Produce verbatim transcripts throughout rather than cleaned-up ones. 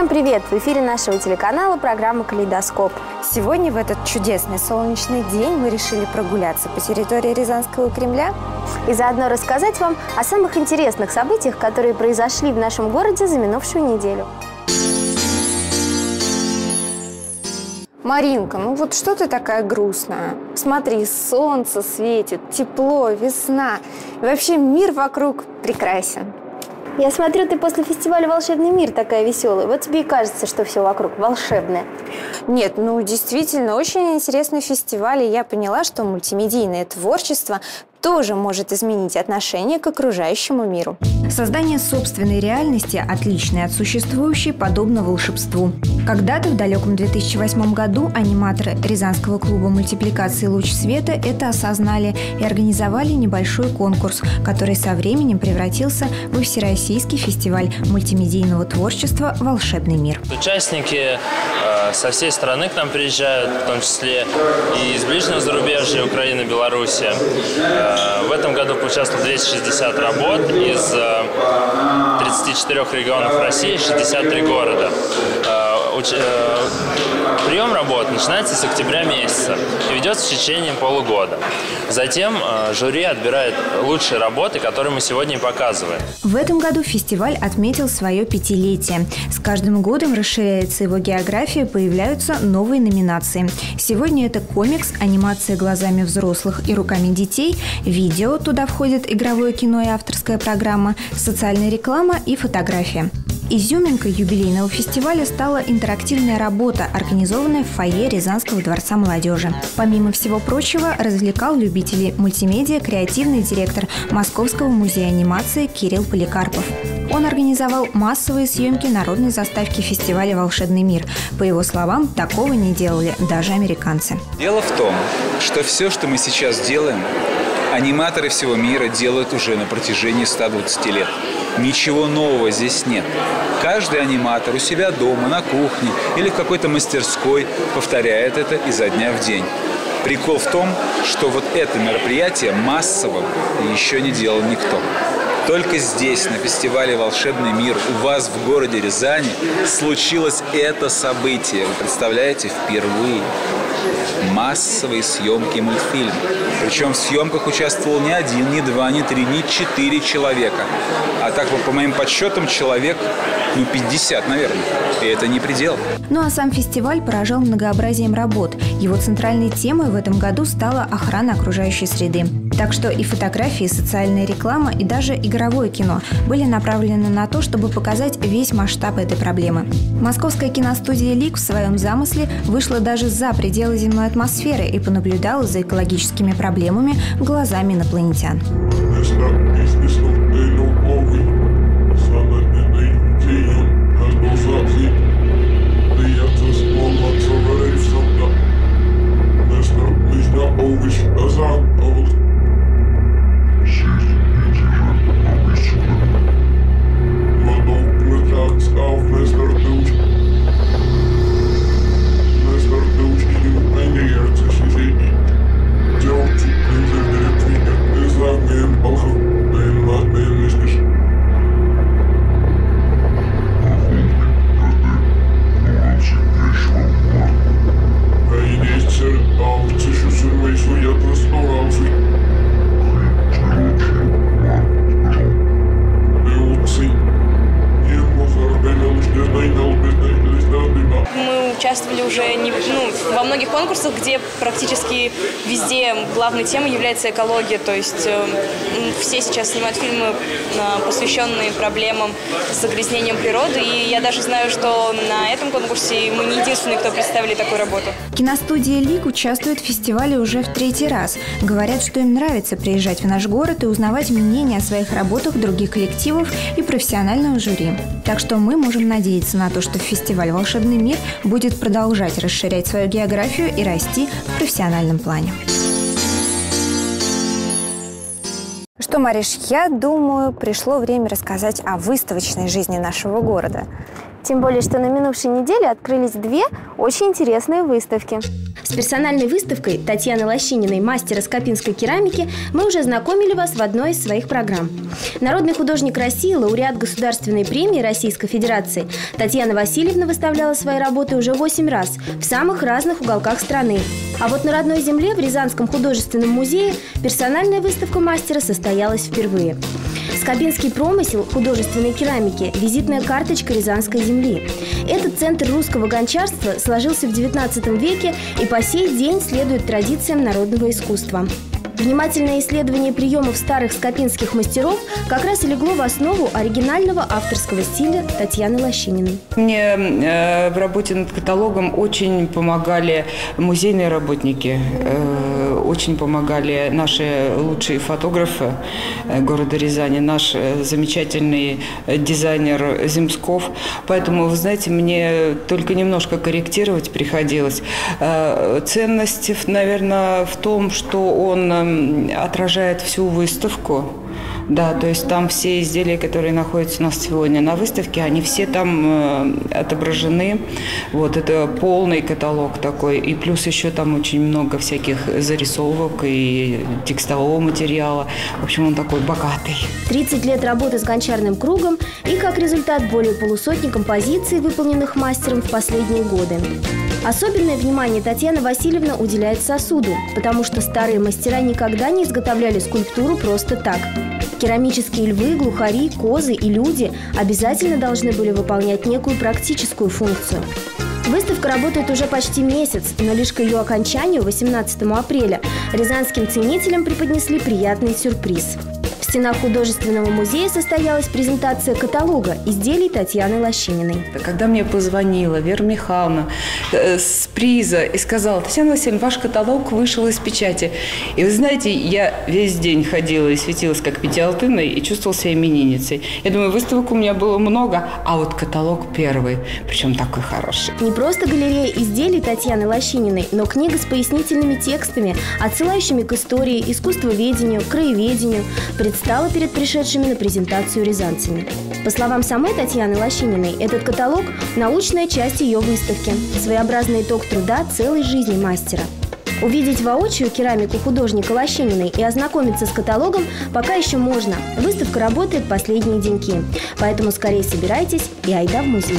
Всем привет! В эфире нашего телеканала программа «Калейдоскоп». Сегодня, в этот чудесный солнечный день, мы решили прогуляться по территории Рязанского Кремля и заодно рассказать вам о самых интересных событиях, которые произошли в нашем городе за минувшую неделю. Маринка, ну вот что ты такая грустная? Смотри, солнце светит, тепло, весна. И вообще мир вокруг прекрасен. Я смотрю, ты после фестиваля «Волшебный мир» такая веселая. Вот тебе и кажется, что все вокруг волшебное. Нет, ну действительно, очень интересный фестиваль, и я поняла, что мультимедийное творчество тоже может изменить отношение к окружающему миру. Создание собственной реальности, отличной от существующей, подобно волшебству. Когда-то в далеком две тысячи восьмом году аниматоры Рязанского клуба мультипликации «Луч света» это осознали и организовали небольшой конкурс, который со временем превратился в всероссийский фестиваль мультимедийного творчества «Волшебный мир». Участники э, со всей страны к нам приезжают, в том числе и из ближнего зарубежья, Украины, Беларуси. Э, в этом году поучаствовало двести шестьдесят работ из э, тридцати четырёх регионов России, шестьдесят три города. Прием работ начинается с октября месяца и ведется в течение полугода. Затем э, жюри отбирает лучшие работы, которые мы сегодня и показываем. В этом году фестиваль отметил свое пятилетие. С каждым годом расширяется его география, появляются новые номинации. Сегодня это комикс, анимация глазами взрослых и руками детей, видео, туда входит игровое кино и авторская программа, социальная реклама и фотография. Изюминкой юбилейного фестиваля стала интерактивная работа, организованная в фойе Рязанского дворца молодежи. Помимо всего прочего, развлекал любителей мультимедиа креативный директор Московского музея анимации Кирилл Поликарпов. Он организовал массовые съемки народной заставки фестиваля «Волшебный мир». По его словам, такого не делали даже американцы. Дело в том, что все, что мы сейчас делаем, аниматоры всего мира делают уже на протяжении ста двадцати лет. Ничего нового здесь нет. Каждый аниматор у себя дома, на кухне или в какой-то мастерской повторяет это изо дня в день. Прикол в том, что вот это мероприятие массовым еще не делал никто. Только здесь, на фестивале «Волшебный мир», у вас в городе Рязани случилось это событие. Вы представляете, впервые. Массовые съемки мультфильма. Причем в съемках участвовал не один, не два, не три, не четыре человека. А так, по моим подсчетам, человек, ну, пятьдесят, наверное. И это не предел. Ну а сам фестиваль поражал многообразием работ. Его центральной темой в этом году стала охрана окружающей среды. Так что и фотографии, и социальная реклама, и даже игровое кино были направлены на то, чтобы показать весь масштаб этой проблемы. Московская киностудия «Лик» в своем замысле вышла даже за пределы земной атмосферы и понаблюдала за экологическими проблемами глазами инопланетян. Участвовали уже не, ну, во многих конкурсах, где практически везде главной темой является экология. То есть э, все сейчас снимают фильмы, э, посвященные проблемам с загрязнением природы. И я даже знаю, что на этом конкурсе мы не единственные, кто представили такую работу. Киностудия «Лик» участвует в фестивале уже в третий раз. Говорят, что им нравится приезжать в наш город и узнавать мнения о своих работах других коллективов и профессионального жюри. Так что мы можем надеяться на то, что фестиваль «Волшебный мир» будет продолжать расширять свою географию и расти в профессиональном плане. Что, Мариш, я думаю, пришло время рассказать о выставочной жизни нашего города. Тем более, что на минувшей неделе открылись две очень интересные выставки. С персональной выставкой Татьяны Лощининой, мастера скопинской керамики, мы уже знакомили вас в одной из своих программ. Народный художник России, лауреат Государственной премии Российской Федерации Татьяна Васильевна выставляла свои работы уже восемь раз в самых разных уголках страны. А вот на родной земле, в Рязанском художественном музее, персональная выставка мастера состоялась впервые. Скопинский промысел художественной керамики – визитная карточка Рязанской земли. Этот центр русского гончарства сложился в девятнадцатом веке и по сей день следует традициям народного искусства. Внимательное исследование приемов старых скопинских мастеров как раз и легло в основу оригинального авторского стиля Татьяны Лощининой. Мне э, в работе над каталогом очень помогали музейные работники, э, очень помогали наши лучшие фотографы э, города Рязани, наш э, замечательный дизайнер Земсков. Поэтому, вы знаете, мне только немножко корректировать приходилось. Э, ценность, наверное, в том, что он отражает всю выставку. Да, то есть там все изделия, которые находятся у нас сегодня на выставке, они все там э, отображены. Вот, это полный каталог такой. И плюс еще там очень много всяких зарисовок и текстового материала. В общем, он такой богатый. тридцать лет работы с гончарным кругом и, как результат, более полусотни композиций, выполненных мастером в последние годы. Особенное внимание Татьяна Васильевна уделяет сосуду, потому что старые мастера никогда не изготовляли скульптуру просто так. Керамические львы, глухари, козы и люди обязательно должны были выполнять некую практическую функцию. Выставка работает уже почти месяц, но лишь к ее окончанию, восемнадцатому апреля, рязанским ценителям преподнесли приятный сюрприз. В стенах художественного музея состоялась презентация каталога изделий Татьяны Лощининой. Когда мне позвонила Вера Михайловна э, с приза и сказала: Татьяна Васильевна, ваш каталог вышел из печати. И вы знаете, я весь день ходила и светилась как пятиалтынной и чувствовала себя именинницей. Я думаю, выставок у меня было много, а вот каталог первый, причем такой хороший. Не просто галерея изделий Татьяны Лощининой, но книга с пояснительными текстами, отсылающими к истории, искусствоведению, краеведению, стала перед пришедшими на презентацию рязанцами. По словам самой Татьяны Лощининой, этот каталог – научная часть ее выставки, своеобразный итог труда целой жизни мастера. Увидеть воочию керамику художника Лощининой и ознакомиться с каталогом пока еще можно. Выставка работает последние деньки, поэтому скорее собирайтесь и айда в музей.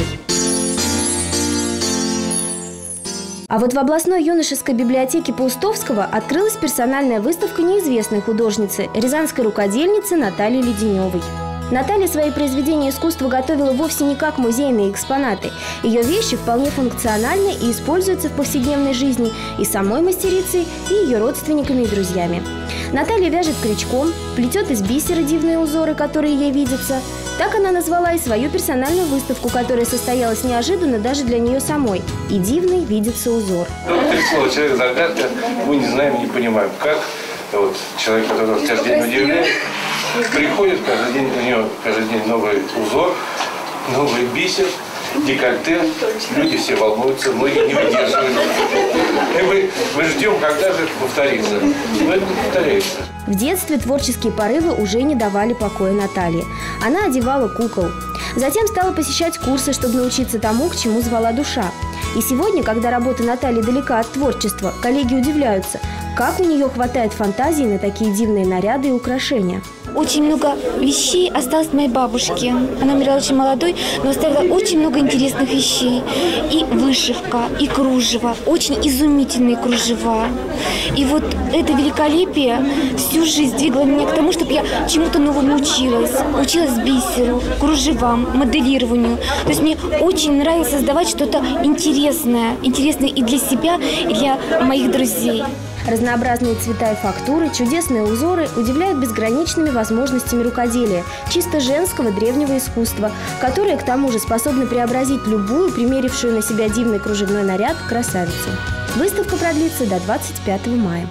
А вот в областной юношеской библиотеке Паустовского открылась персональная выставка неизвестной художницы, рязанской рукодельницы Натальи Леденевой. Наталья свои произведения искусства готовила вовсе не как музейные экспонаты. Ее вещи вполне функциональны и используются в повседневной жизни и самой мастерицей, и ее родственниками и друзьями. Наталья вяжет крючком, плетет из бисера дивные узоры, которые ей видятся. Так она назвала и свою персональную выставку, которая состоялась неожиданно даже для нее самой. И дивный видится узор. Слово «человек загадка» мы не знаем, не понимаем, как вот человек, который каждый день удивляет, приходит каждый день, у него каждый день новый узор, новый бисер, декольте. Люди все волнуются, многие не выдерживают. И мы, мы ждем, когда же это повторится. Но это повторяется. В детстве творческие порывы уже не давали покоя Наталье. Она одевала кукол. Затем стала посещать курсы, чтобы научиться тому, к чему звала душа. И сегодня, когда работа Натальи далека от творчества, коллеги удивляются, как у нее хватает фантазии на такие дивные наряды и украшения. Очень много вещей осталось от моей бабушки. Она умерла очень молодой, но оставила очень много интересных вещей. И вышивка, и кружево, очень изумительные кружева. И вот это великолепие всю жизнь двигало меня к тому, чтобы я чему-то новому училась. Училась бисеру, кружевам, моделированию. То есть мне очень нравилось создавать что-то интересное. Интересное и для себя, и для моих друзей. Разнообразные цвета и фактуры, чудесные узоры удивляют безграничными возможностями рукоделия, чисто женского древнего искусства, которое, к тому же, способно преобразить любую, примерившую на себя дивный кружевной наряд, в красавицу. Выставка продлится до двадцать пятого мая.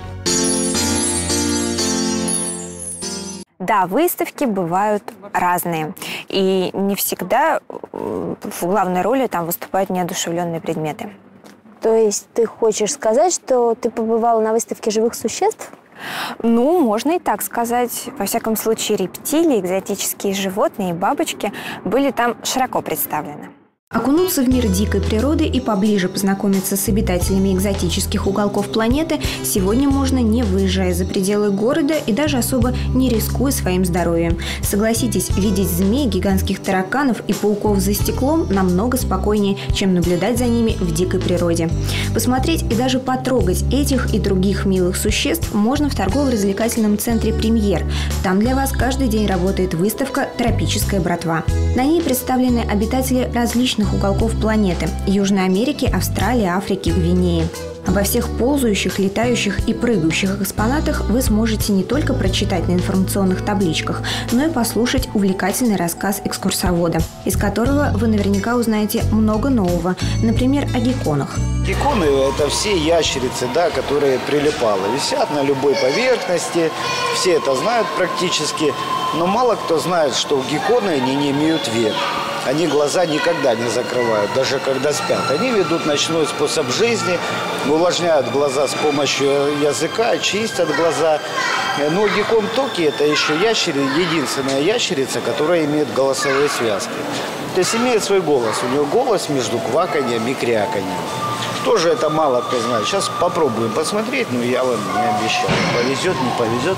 Да, выставки бывают разные. И не всегда в главной роли там выступают неодушевленные предметы. То есть ты хочешь сказать, что ты побывала на выставке живых существ? Ну, можно и так сказать. Во всяком случае, рептилии, экзотические животные и бабочки были там широко представлены. Окунуться в мир дикой природы и поближе познакомиться с обитателями экзотических уголков планеты сегодня можно, не выезжая за пределы города и даже особо не рискуя своим здоровьем. Согласитесь, видеть змей, гигантских тараканов и пауков за стеклом намного спокойнее, чем наблюдать за ними в дикой природе. Посмотреть и даже потрогать этих и других милых существ можно в торгово-развлекательном центре «Премьер». Там для вас каждый день работает выставка «Тропическая братва». На ней представлены обитатели различных уголков планеты – Южной Америки, Австралии, Африки, Гвинеи. Обо всех ползающих, летающих и прыгающих экспонатах вы сможете не только прочитать на информационных табличках, но и послушать увлекательный рассказ экскурсовода, из которого вы наверняка узнаете много нового, например, о гекконах. Гекконы – это все ящерицы, да, которые прилипалы, висят на любой поверхности, все это знают практически, но мало кто знает, что гекконы они не имеют век. Они глаза никогда не закрывают, даже когда спят. Они ведут ночной способ жизни, увлажняют глаза с помощью языка, чистят глаза. Но геккон токи – это еще ящерица, единственная ящерица, которая имеет голосовые связки. То есть имеет свой голос. У нее голос между кваканьем и кряканьем. Тоже это мало кто знает. Сейчас попробуем посмотреть, но я вам не обещаю. Повезет, не повезет.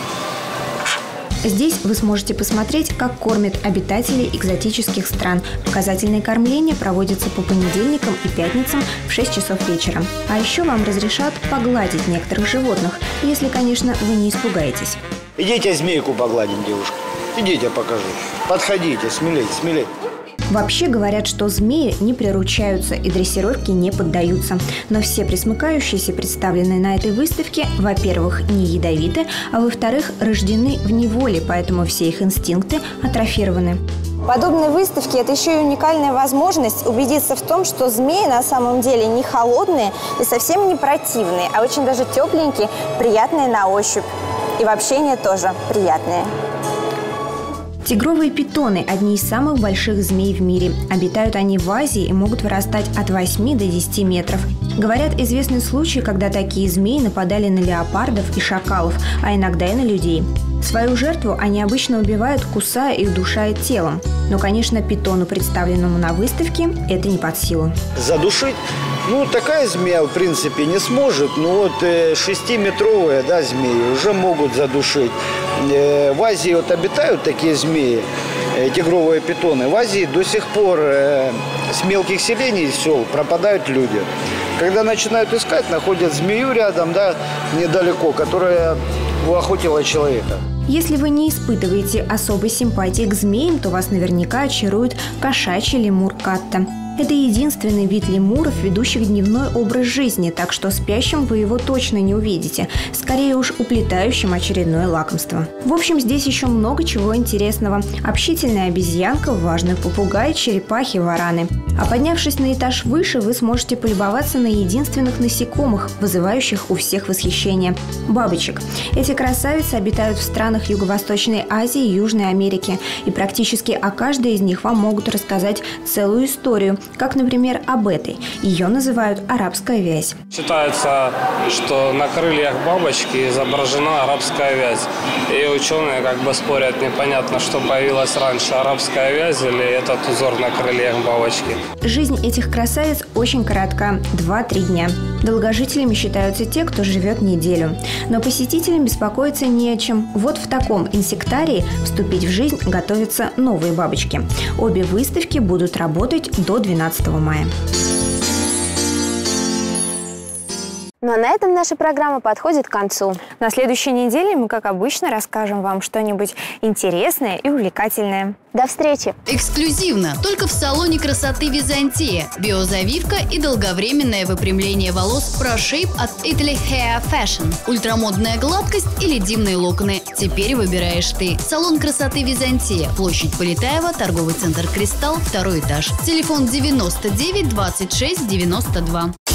Здесь вы сможете посмотреть, как кормят обитателей экзотических стран. Показательное кормление проводится по понедельникам и пятницам в шесть часов вечера. А еще вам разрешат погладить некоторых животных, если, конечно, вы не испугаетесь. Идите змейку погладим, девушка. Идите, покажу. Подходите, смелей, смелей. Вообще говорят, что змеи не приручаются и дрессировке не поддаются. Но все пресмыкающиеся, представленные на этой выставке, во-первых, не ядовиты, а во-вторых, рождены в неволе, поэтому все их инстинкты атрофированы. Подобные выставки – это еще и уникальная возможность убедиться в том, что змеи на самом деле не холодные и совсем не противные, а очень даже тепленькие, приятные на ощупь. И в общении тоже приятные. Тигровые питоны – одни из самых больших змей в мире. Обитают они в Азии и могут вырастать от восьми до десяти метров. Говорят, известны случаи, когда такие змеи нападали на леопардов и шакалов, а иногда и на людей. Свою жертву они обычно убивают, кусая и удушая телом. Но, конечно, питону, представленному на выставке, это не под силу. Задушить? Ну, такая змея, в принципе, не сможет. Но вот э, шестиметровые, да, змеи уже могут задушить. Э, в Азии вот обитают такие змеи, э, тигровые питоны. В Азии до сих пор э, с мелких селений, сел пропадают люди. Когда начинают искать, находят змею рядом, да, недалеко, которая охотила человека. Если вы не испытываете особой симпатии к змеям, то вас наверняка очарует кошачий лемур Катта. Это единственный вид лемуров, ведущих дневной образ жизни, так что спящим вы его точно не увидите, скорее уж уплетающим очередное лакомство. В общем, здесь еще много чего интересного. Общительная обезьянка, важный попугай, черепахи, вараны. А поднявшись на этаж выше, вы сможете полюбоваться на единственных насекомых, вызывающих у всех восхищение – бабочек. Эти красавицы обитают в странах Юго-Восточной Азии и Южной Америки, и практически о каждой из них вам могут рассказать целую историю, как, например, об этой. Ее называют арабская вязь. Считается, что на крыльях бабочки изображена арабская вязь. И ученые как бы спорят, непонятно, что появилось раньше, арабская вязь или этот узор на крыльях бабочки. Жизнь этих красавиц очень коротка – два-три дня. Долгожителями считаются те, кто живет неделю. Но посетителям беспокоиться не о чем. Вот в таком инсектарии вступить в жизнь готовятся новые бабочки. Обе выставки будут работать до двенадцатого мая. Ну а на этом наша программа подходит к концу. На следующей неделе мы, как обычно, расскажем вам что-нибудь интересное и увлекательное. До встречи! Эксклюзивно! Только в салоне красоты Византия. Биозавивка и долговременное выпрямление волос ProShape от Italy Hair Fashion. Ультрамодная гладкость или дивные локоны. Теперь выбираешь ты. Салон красоты Византия. Площадь Полетаева, торговый центр «Кристалл», второй этаж. Телефон девяносто девять двадцать шесть девяносто два.